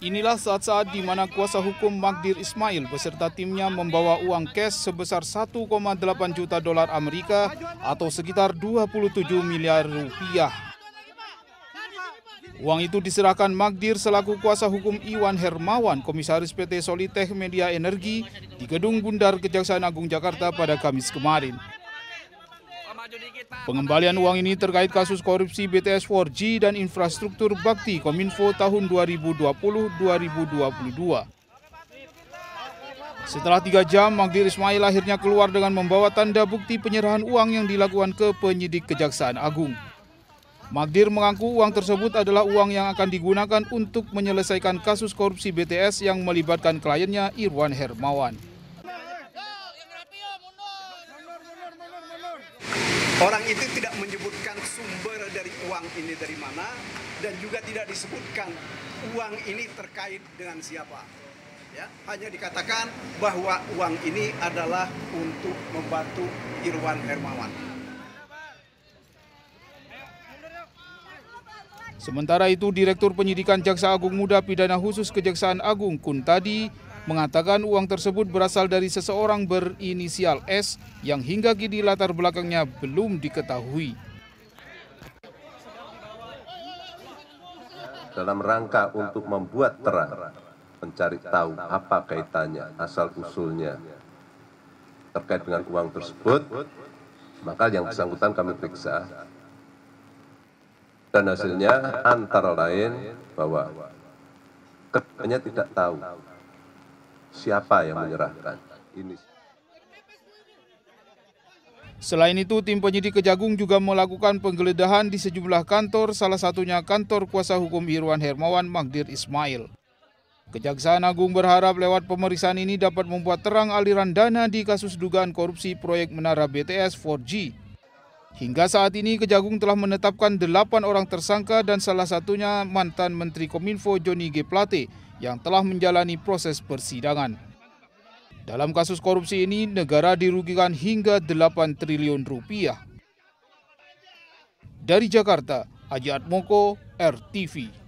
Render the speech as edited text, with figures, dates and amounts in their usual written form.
Inilah saat-saat di mana kuasa hukum Magdir Ismail beserta timnya membawa uang cash sebesar 1,8 juta dolar Amerika atau sekitar 27 miliar rupiah. Uang itu diserahkan Magdir selaku kuasa hukum Iwan Hermawan, Komisaris PT Solitech Media Energi di Gedung Bundar Kejaksaan Agung Jakarta pada Kamis kemarin. Pengembalian uang ini terkait kasus korupsi BTS 4G dan infrastruktur bakti Kominfo tahun 2020-2022. Setelah 3 jam, Magdir Ismail akhirnya keluar dengan membawa tanda bukti penyerahan uang yang dilakukan ke penyidik Kejaksaan Agung. Magdir mengaku uang tersebut adalah uang yang akan digunakan untuk menyelesaikan kasus korupsi BTS yang melibatkan kliennya Iwan Hermawan. Orang itu tidak menyebutkan sumber dari uang ini dari mana dan juga tidak disebutkan uang ini terkait dengan siapa. Ya, hanya dikatakan bahwa uang ini adalah untuk membantu Iwan Hermawan. Sementara itu, Direktur Penyidikan Jaksa Agung Muda Pidana Khusus Kejaksaan Agung Kuntadi mengatakan uang tersebut berasal dari seseorang berinisial S yang hingga kini latar belakangnya belum diketahui. Dalam rangka untuk membuat terang, mencari tahu apa kaitannya, asal-usulnya terkait dengan uang tersebut, maka yang bersangkutan kami periksa. Dan hasilnya antara lain bahwa keduanya tidak tahu siapa yang menyerahkan ini. Selain itu, tim penyidik Kejagung juga melakukan penggeledahan di sejumlah kantor, salah satunya kantor kuasa hukum Iwan Hermawan Magdir Ismail. Kejaksaan Agung berharap lewat pemeriksaan ini dapat membuat terang aliran dana di kasus dugaan korupsi proyek Menara BTS 4G. Hingga saat ini Kejagung telah menetapkan 8 orang tersangka dan salah satunya mantan Menteri Kominfo Johnny G. Plate yang telah menjalani proses persidangan. Dalam kasus korupsi ini, negara dirugikan hingga 8 triliun rupiah. Dari Jakarta, Aji Atmoko, RTV.